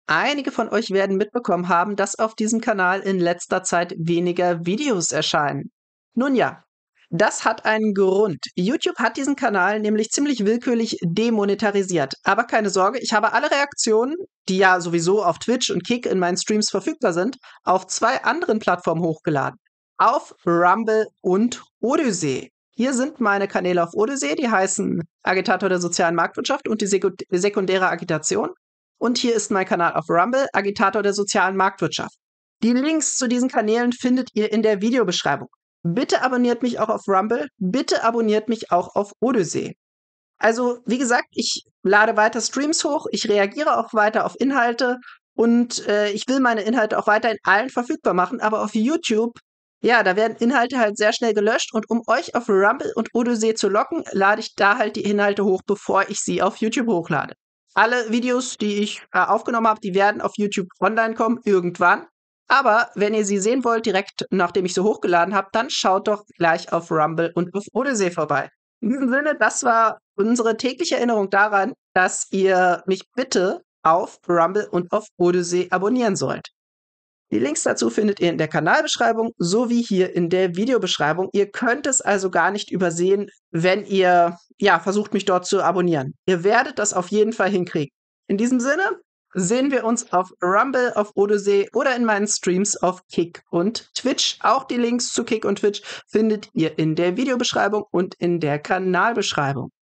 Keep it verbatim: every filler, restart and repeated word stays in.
Einige von euch werden mitbekommen haben, dass auf diesem Kanal in letzter Zeit weniger Videos erscheinen. Nun ja, das hat einen Grund. YouTube hat diesen Kanal nämlich ziemlich willkürlich demonetarisiert. Aber keine Sorge, ich habe alle Reaktionen, die ja sowieso auf Twitch und Kick in meinen Streams verfügbar sind, auf zwei anderen Plattformen hochgeladen. Auf Rumble und Odyssey. Hier sind meine Kanäle auf Odyssey, die heißen Agitator der sozialen Marktwirtschaft und die sekundäre Agitation. Und hier ist mein Kanal auf Rumble, Agitator der sozialen Marktwirtschaft. Die Links zu diesen Kanälen findet ihr in der Videobeschreibung. Bitte abonniert mich auch auf Rumble, bitte abonniert mich auch auf Odyssey. Also, wie gesagt, ich lade weiter Streams hoch, ich reagiere auch weiter auf Inhalte und äh, ich will meine Inhalte auch weiterhin allen verfügbar machen, aber auf YouTube, ja, da werden Inhalte halt sehr schnell gelöscht und um euch auf Rumble und Odyssey zu locken, lade ich da halt die Inhalte hoch, bevor ich sie auf YouTube hochlade. Alle Videos, die ich äh, aufgenommen habe, die werden auf YouTube online kommen, irgendwann. Aber wenn ihr sie sehen wollt, direkt nachdem ich sie hochgeladen habe, dann schaut doch gleich auf Rumble und auf Odyssey vorbei. In diesem Sinne, das war unsere tägliche Erinnerung daran, dass ihr mich bitte auf Rumble und auf Odyssey abonnieren sollt. Die Links dazu findet ihr in der Kanalbeschreibung sowie hier in der Videobeschreibung. Ihr könnt es also gar nicht übersehen, wenn ihr ja versucht, mich dort zu abonnieren. Ihr werdet das auf jeden Fall hinkriegen. In diesem Sinne sehen wir uns auf Rumble, auf Odyssey oder in meinen Streams auf Kick und Twitch. Auch die Links zu Kick und Twitch findet ihr in der Videobeschreibung und in der Kanalbeschreibung.